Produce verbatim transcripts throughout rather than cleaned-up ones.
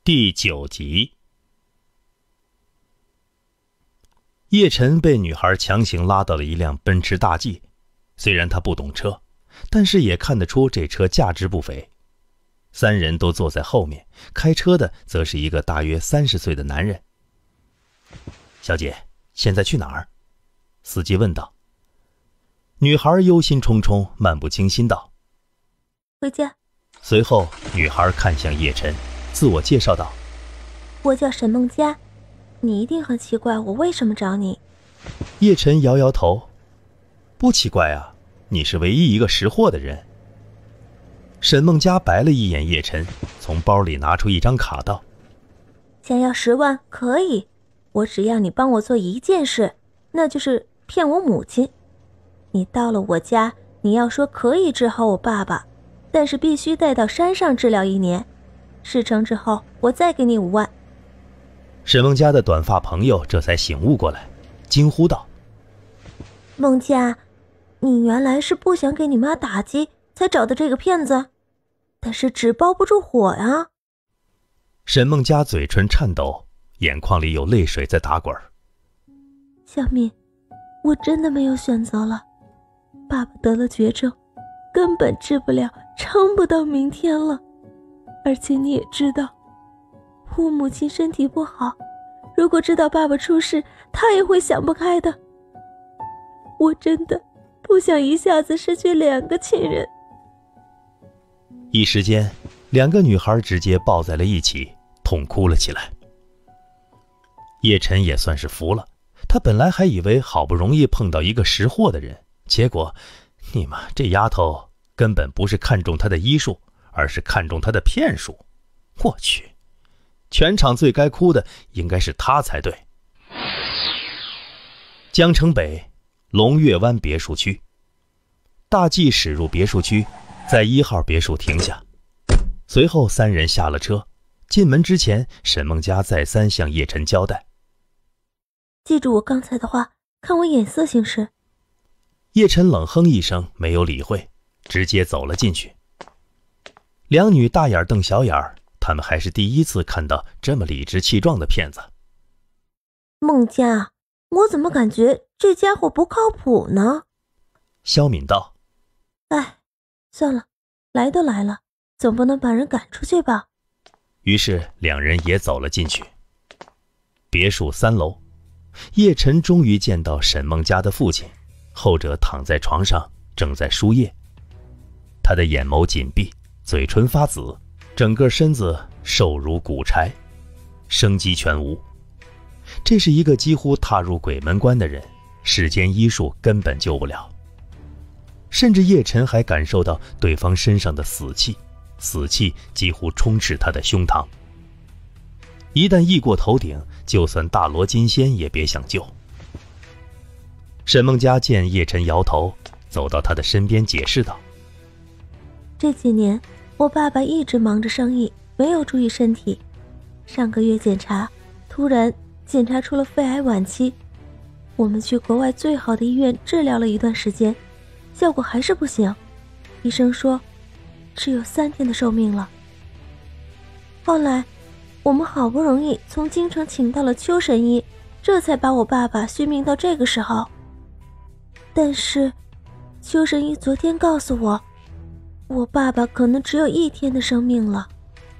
第九集。叶晨被女孩强行拉到了一辆奔驰大 G， 虽然他不懂车，但是也看得出这车价值不菲。三人都坐在后面，开车的则是一个大约三十岁的男人。小姐，现在去哪儿？司机问道。女孩忧心忡忡，漫不经心道： 回家。 随后女孩看向叶晨，自我介绍道： 我叫沈梦佳，你一定很奇怪我为什么找你。 叶晨摇摇头：不奇怪啊，你是唯一一个识货的人。沈梦佳白了一眼叶晨，从包里拿出一张卡道： 想要十万可以，我只要你帮我做一件事，那就是骗我母亲。你到了我家，你要说可以治好我爸爸，但是必须带到山上治疗一年，事成之后我再给你五万。 沈梦佳的短发朋友这才醒悟过来，惊呼道： 梦佳，你原来是不想给你妈打击才找的这个骗子，但是纸包不住火呀。 沈梦佳嘴唇颤抖，眼眶里有泪水在打滚。 小敏，我真的没有选择了，爸爸得了绝症，根本治不了，撑不到明天了。而且你也知道，我母亲身体不好，如果知道爸爸出事，她也会想不开的。我真的不想一下子失去两个亲人。 一时间，两个女孩直接抱在了一起，痛哭了起来。叶晨也算是服了，他本来还以为好不容易碰到一个识货的人，结果你妈这丫头根本不是看中他的医术，而是看中他的骗术。我去，全场最该哭的应该是他才对。江城北龙跃湾别墅区，大 G 驶入别墅区，在一号别墅停下，随后三人下了车。进门之前，沈梦佳再三向叶晨交代： 记住我刚才的话，看我眼色行事。 叶晨冷哼一声，没有理会，直接走了进去。两女大眼瞪小眼，他们还是第一次看到这么理直气壮的骗子。 梦佳，我怎么感觉这家伙不靠谱呢？ 肖敏道： 哎，算了，来都来了，总不能把人赶出去吧。 于是两人也走了进去。别墅三楼，叶晨终于见到沈梦佳的父亲，后者躺在床上正在输液。他的眼眸紧闭，嘴唇发紫，整个身子瘦如骨柴，生机全无。这是一个几乎踏入鬼门关的人，世间医术根本救不了。甚至叶晨还感受到对方身上的死气，死气几乎充斥他的胸膛。一旦溢过头顶，就算大罗金仙也别想救。沈梦佳见叶晨摇头，走到他的身边解释道： 这几年我爸爸一直忙着生意，没有注意身体，上个月检查，突然检查出了肺癌晚期。我们去国外最好的医院治疗了一段时间，效果还是不行，医生说只有三天的寿命了。后来我们好不容易从京城请到了邱神医，这才把我爸爸续命到这个时候。但是邱神医昨天告诉我，我爸爸可能只有一天的生命了。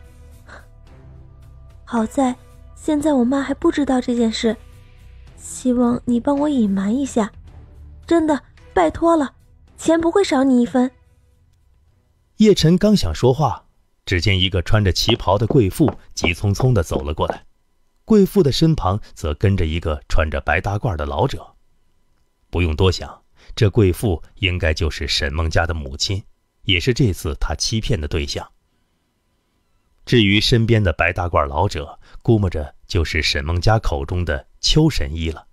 好在现在我妈还不知道这件事，希望你帮我隐瞒一下，真的拜托了，钱不会少你一分。 叶晨刚想说话，只见一个穿着旗袍的贵妇急匆匆地走了过来，贵妇的身旁则跟着一个穿着白大褂的老者。不用多想，这贵妇应该就是沈梦佳的母亲，也是这次他欺骗的对象。至于身边的白大褂老者，估摸着就是沈梦佳口中的邱神医了。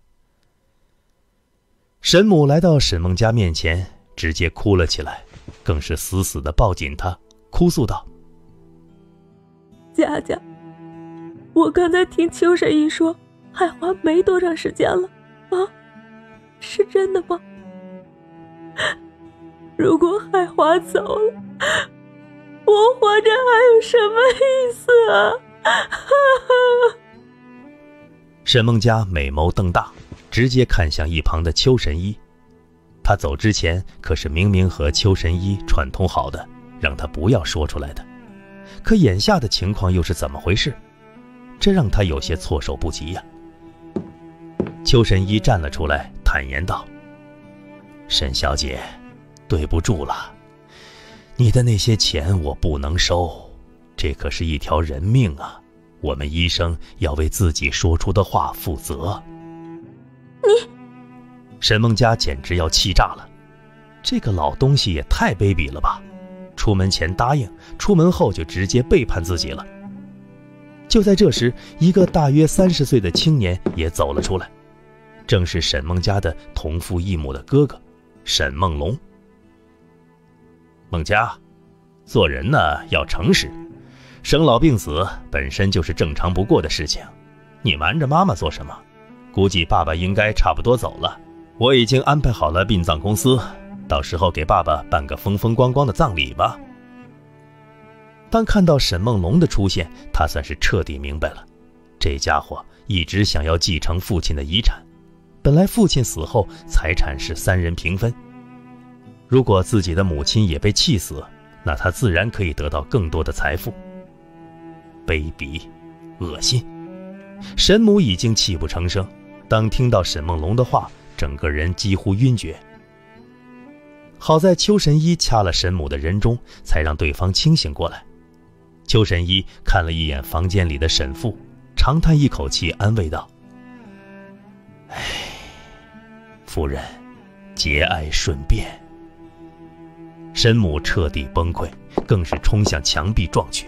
沈母来到沈梦佳面前，直接哭了起来，更是死死地抱紧她，哭诉道： 佳佳，我刚才听邱神医说海华没多长时间了啊，是真的吗？如果海华走了，我活着还有什么意思啊？ 沈梦家美眸瞪大，直接看向一旁的邱神医。他走之前可是明明和邱神医串通好的，让他不要说出来的。可眼下的情况又是怎么回事？这让他有些措手不及呀、啊。邱神医站了出来，坦言道：沈小姐，对不住了，你的那些钱我不能收，这可是一条人命啊，我们医生要为自己说出的话负责。 你…… 沈梦家简直要气炸了，这个老东西也太卑鄙了吧！出门前答应，出门后就直接背叛自己了。就在这时，一个大约三十岁的青年也走了出来，正是沈梦家的同父异母的哥哥沈梦龙。梦家，做人呢要诚实，生老病死本身就是正常不过的事情，你瞒着妈妈做什么？估计爸爸应该差不多走了，我已经安排好了殡葬公司，到时候给爸爸办个风风光光的葬礼吧。当看到沈梦龙的出现，他算是彻底明白了，这家伙一直想要继承父亲的遗产。本来父亲死后财产是三人平分，如果自己的母亲也被气死，那他自然可以得到更多的财富。卑鄙，恶心！沈母已经泣不成声，当听到沈梦龙的话，整个人几乎晕厥。好在邱神医掐了沈母的人中，才让对方清醒过来。邱神医看了一眼房间里的沈父，长叹一口气，安慰道：唉，夫人，节哀顺变。沈母彻底崩溃，更是冲向墙壁撞去。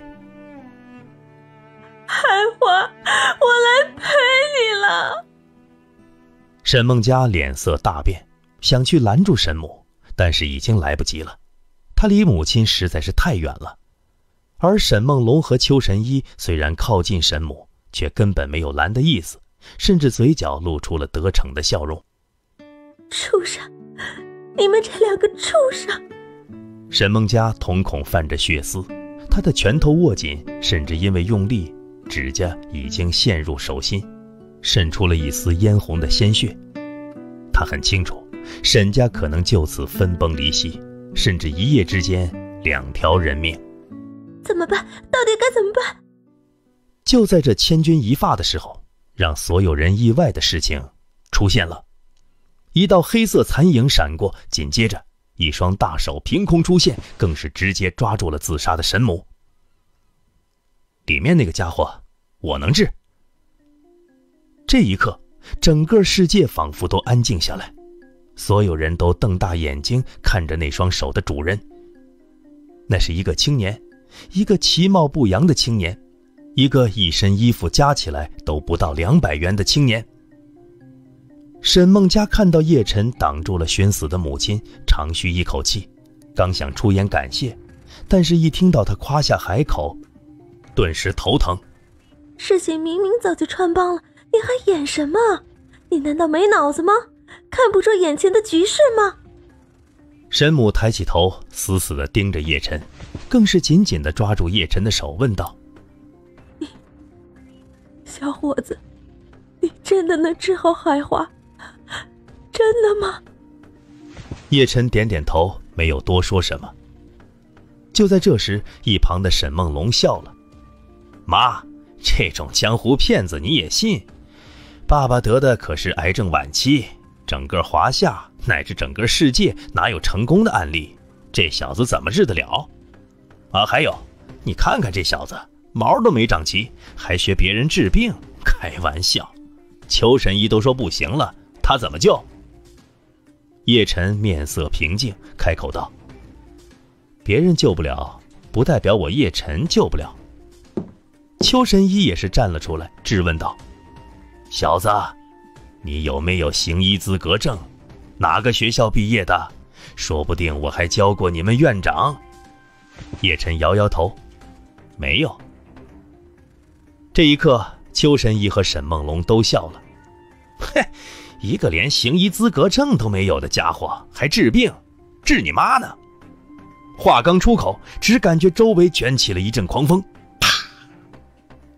海华，我来陪你了。 沈梦家脸色大变，想去拦住沈母，但是已经来不及了，他离母亲实在是太远了。而沈梦龙和邱神医虽然靠近沈母，却根本没有拦的意思，甚至嘴角露出了得逞的笑容。 畜生，你们这两个畜生！ 沈梦家瞳孔泛着血丝，他的拳头握紧，甚至因为用力，指甲已经陷入手心，渗出了一丝嫣红的鲜血。他很清楚，沈家可能就此分崩离析，甚至一夜之间两条人命。 怎么办？到底该怎么办？ 就在这千钧一发的时候，让所有人意外的事情出现了。一道黑色残影闪过，紧接着一双大手凭空出现，更是直接抓住了自杀的沈母。里面那个家伙，我能治。这一刻，整个世界仿佛都安静下来，所有人都瞪大眼睛看着那双手的主人。那是一个青年，一个其貌不扬的青年，一个一身衣服加起来都不到两百元的青年。沈梦家看到叶晨挡住了寻死的母亲，长吁一口气，刚想出言感谢，但是一听到他夸下海口，顿时头疼。 事情明明早就穿帮了，你还演什么？你难道没脑子吗？看不出眼前的局势吗？ 沈母抬起头，死死地盯着叶晨，更是紧紧地抓住叶晨的手，问道： 你，小伙子，你真的能治好海华？真的吗？ 叶晨点点头，没有多说什么。就在这时，一旁的沈梦龙笑了：妈，这种江湖骗子你也信？爸爸得的可是癌症晚期，整个华夏乃至整个世界哪有成功的案例？这小子怎么治得了？啊，还有，你看看这小子，毛都没长齐，还学别人治病，开玩笑。邱神医都说不行了，他怎么救？叶晨面色平静，开口道：别人救不了，不代表我叶晨救不了。邱神医也是站了出来，质问道：小子，你有没有行医资格证？哪个学校毕业的？说不定我还教过你们院长。叶晨摇摇头：没有。这一刻，邱神医和沈梦龙都笑了。嘿，一个连行医资格证都没有的家伙还治病，治你妈呢！话刚出口，只感觉周围卷起了一阵狂风，啪！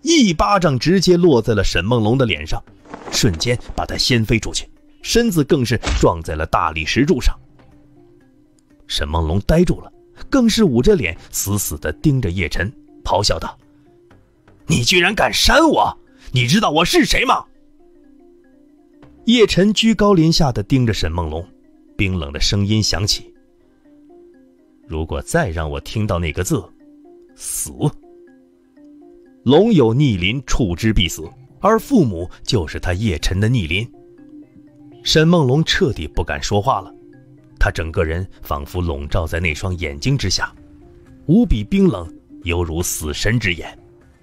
一巴掌直接落在了沈梦龙的脸上，瞬间把他掀飞出去，身子更是撞在了大理石柱上。沈梦龙呆住了，更是捂着脸死死地盯着叶晨，咆哮道：你居然敢扇我，你知道我是谁吗？叶晨居高临下地盯着沈梦龙，冰冷的声音响起：如果再让我听到那个字，死。龙有逆鳞，触之必死，而父母就是他叶晨的逆鳞。沈梦龙彻底不敢说话了，他整个人仿佛笼罩在那双眼睛之下，无比冰冷，犹如死神之眼。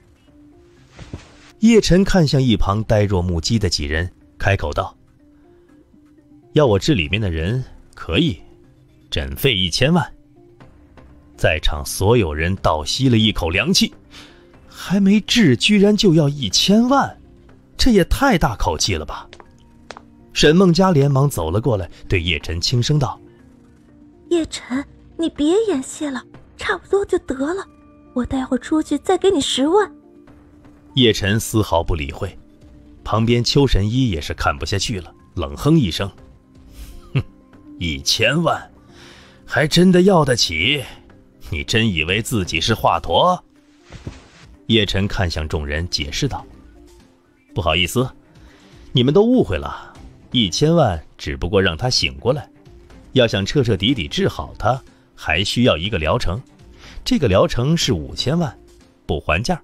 叶晨看向一旁呆若木鸡的几人，开口道：要我治里面的人可以，诊费一千万。在场所有人倒吸了一口凉气，还没治居然就要一千万，这也太大口气了吧。沈梦家连忙走了过来，对叶晨轻声道： 叶晨，你别演戏了，差不多就得了，我待会儿出去再给你十万。 叶晨丝毫不理会，旁边邱神医也是看不下去了，冷哼一声：哼，一千万还真的要得起，你真以为自己是华佗？叶晨看向众人解释道：不好意思，你们都误会了，一千万只不过让他醒过来，要想彻彻底底治好他，还需要一个疗程，这个疗程是五千万，不还价。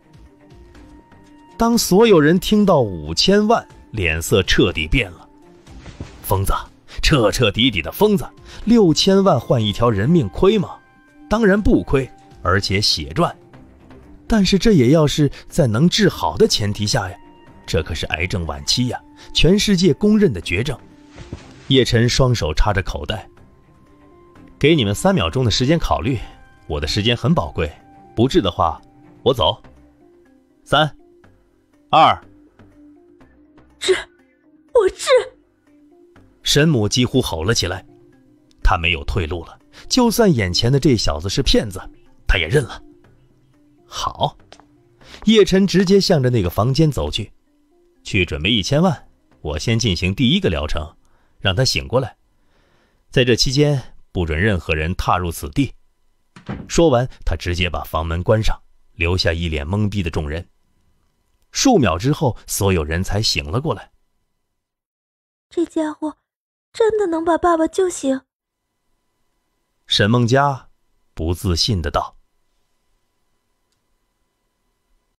当所有人听到五千万，脸色彻底变了。疯子，彻彻底底的疯子，六千万换一条人命亏吗？当然不亏，而且血赚。但是这也要是在能治好的前提下呀，这可是癌症晚期呀，全世界公认的绝症。叶晨双手插着口袋，给你们三秒钟的时间考虑，我的时间很宝贵，不治的话，我走。三、二， 治，我治！ 沈母几乎吼了起来，他没有退路了，就算眼前的这小子是骗子，他也认了。好，叶晨直接向着那个房间走去，去准备一千万，我先进行第一个疗程，让他醒过来。在这期间，不准任何人踏入此地。说完，他直接把房门关上，留下一脸懵逼的众人。数秒之后，所有人才醒了过来。 这家伙真的能把爸爸救醒？ 沈梦家不自信地道。